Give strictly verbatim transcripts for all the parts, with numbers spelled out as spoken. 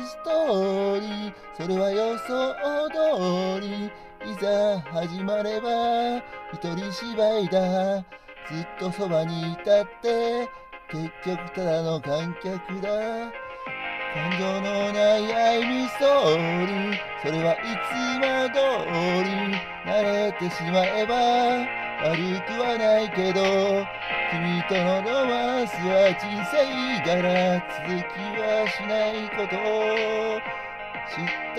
ストーリー、それは予想通り。いざ始まれば一人芝居だ。ずっとそばにいたって結局ただの観客だ。感情のない愛にストーリー、それはいつも通り。慣れてしまえば悪くはないけど、君とのロマンスは人生柄、続きはしないことを知った。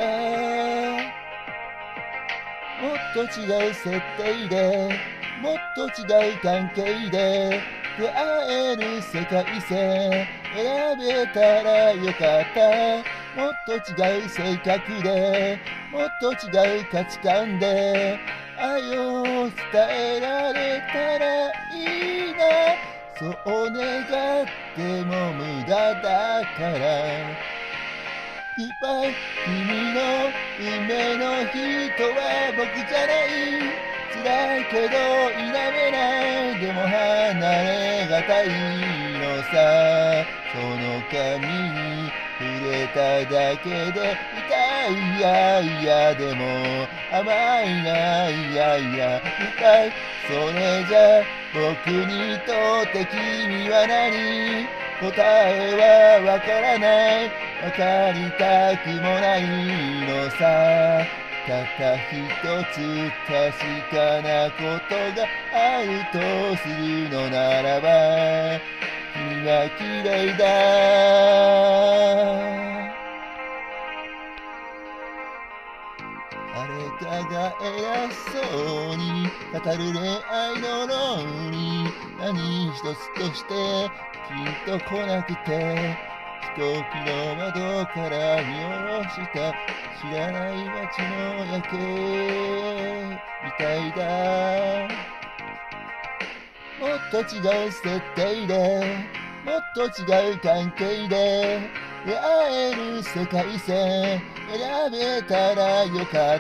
もっと違う設定で、もっと違う関係で出会える世界線選べたらよかった。もっと違う性格で、もっと違う価値観で愛を伝えられたらいいな。そう願っても無駄だからいっぱい。君の運命の人は僕じゃない。辛いけど否めない。でも離れがたいのさ。その髪に触れただけで痛い。いやいやでも甘いな。いやいやいっぱい。それじゃ僕にとって君は何。答えはわからない。わかりたくもないのさ。たった一つ確かなことがあるとするのならば、君は綺麗だ。誰かが偉そうに語る恋愛の論理、何一つとしてピンとこなくて、飛行機の窓から見下ろした知らない街の夜景みたいだ。もっと違う設定で、もっと違う関係で出会える世界線選べたらよかった。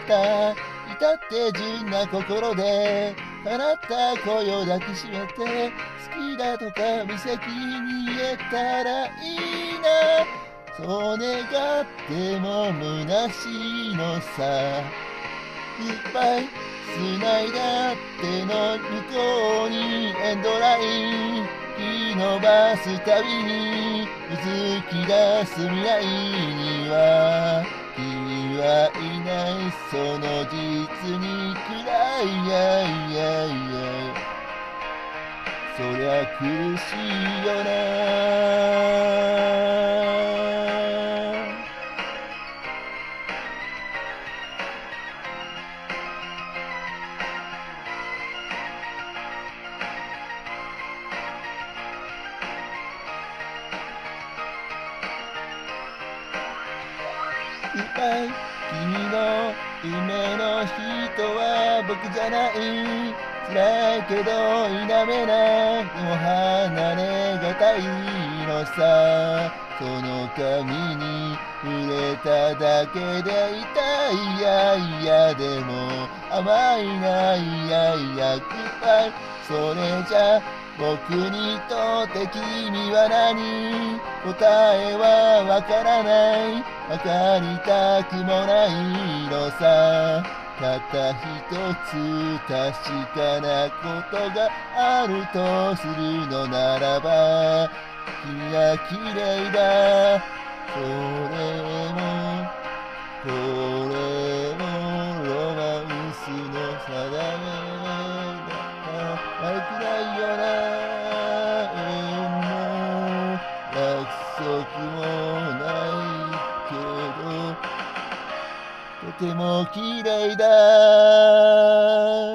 至って純な心で叶った声を抱きしめて、好きだとか無責に言えたらいいな。そう願っても虚しいのさ。いっぱい繋いだ手の向こうにエンドライン引き伸ばすたびにうずき出す未来には君はいない。その実に暗い。やいやいやそりゃ苦しいよな。いっぱい。君の運命の人は僕じゃない。辛いけど否めない。でも離れがたいのさ。その髪に触れただけで痛い。いやいやでも甘いな。いやいやいっぱい。それじゃ僕にとって君は何。答えはわからない。わかりたくもないのさ。たった一つ確かなことがあるとするのならば、君は綺麗だ。それもこれもロマンスの定めだ。悪くないよな。永遠の約束もないけどとても綺麗だ。